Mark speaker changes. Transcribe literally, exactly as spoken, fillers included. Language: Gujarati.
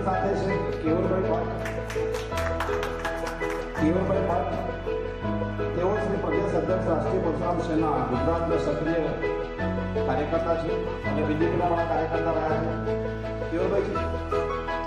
Speaker 1: સાથે છે કેવલભાઈ ભટ્ટ કેવલભાઈ ભટ્ટ તેઓ શ્રી પ્રદેશ અધ્યક્ષ રાષ્ટ્રીય પરશુરામ સેના ગુજરાતના સક્રિય કાર્યકર્તા છે અને બીજેપીના પણ કાર્યકર્તા રહ્યા છે. કેવલભાઈ